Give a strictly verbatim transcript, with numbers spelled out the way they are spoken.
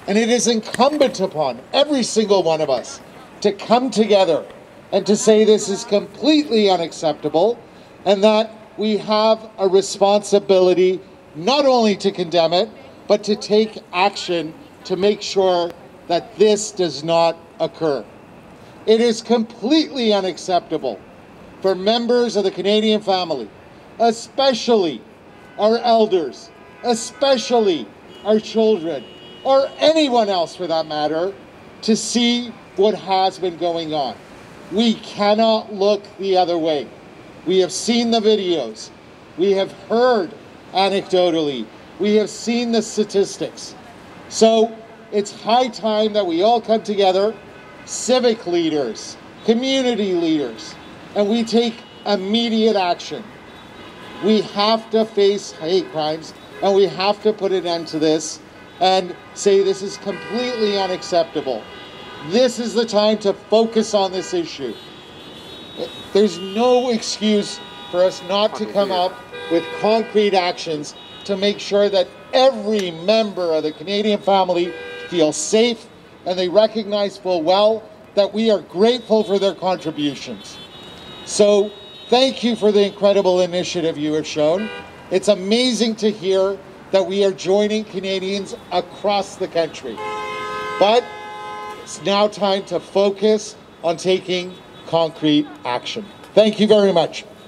And it is incumbent upon every single one of us to come together and to say this is completely unacceptable, and that we have a responsibility not only to condemn it, but to take action to make sure that this does not occur. It is completely unacceptable for members of the Canadian family, especially our elders, especially our children, or anyone else for that matter, to see what has been going on. We cannot look the other way. We have seen the videos. We have heard anecdotally. We have seen the statistics. So it's high time that we all come together, civic leaders, community leaders, and we take immediate action. We have to face hate crimes, and we have to put an end to this and say this is completely unacceptable. This is the time to focus on this issue. There's no excuse for us not to come up with concrete actions to make sure that every member of the Canadian family feels safe, and they recognize full well that we are grateful for their contributions. So thank you for the incredible initiative you have shown. It's amazing to hear that we are joining Canadians across the country. But it's now time to focus on taking concrete action. Thank you very much.